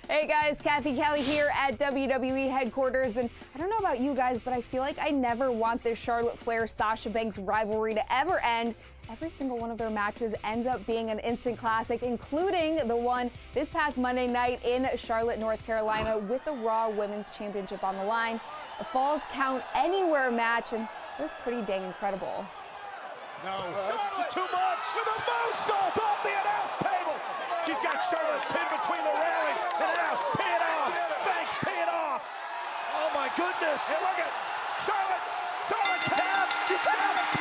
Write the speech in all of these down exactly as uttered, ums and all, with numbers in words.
Hey guys, Kathy Kelly here at W W E headquarters, and I don't know about you guys, but I feel like I never want this Charlotte Flair Sasha Banks rivalry to ever end. Every single one of their matches ends up being an instant classic, including the one this past Monday night in Charlotte, North Carolina, with the Raw Women's Championship on the line. A Falls Count Anywhere match, and it was pretty dang incredible. No, this is too much. With a moonsault off the announce table. She's got Charlotte pinned between the railings. And now, tee it off. Banks, tee it off. Oh my goodness. And look at Charlotte. Charlotte tap. She tapped.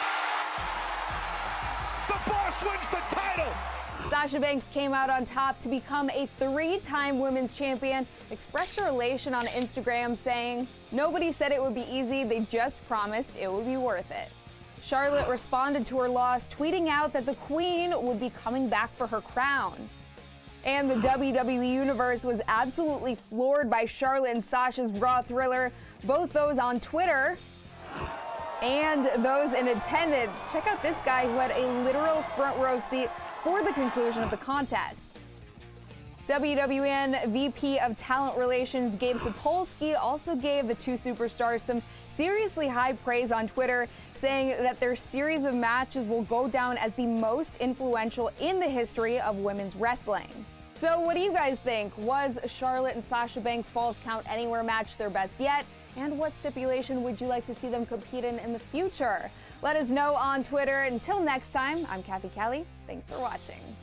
The boss wins the title. Sasha Banks came out on top to become a three-time women's champion, expressed her elation on Instagram saying, "Nobody said it would be easy, they just promised it would be worth it." Charlotte responded to her loss, tweeting out that the Queen would be coming back for her crown. And the W W E Universe was absolutely floored by Charlotte and Sasha's Raw thriller, both those on Twitter and those in attendance. Check out this guy who had a literal front row seat for the conclusion of the contest. W W N V P of Talent Relations Gabe Sapolsky also gave the two superstars some seriously high praise on Twitter, saying that their series of matches will go down as the most influential in the history of women's wrestling. So what do you guys think? Was Charlotte and Sasha Banks' Falls Count Anywhere match their best yet? And what stipulation would you like to see them compete in in the future? Let us know on Twitter. Until next time, I'm Kathy Kelly. Thanks for watching.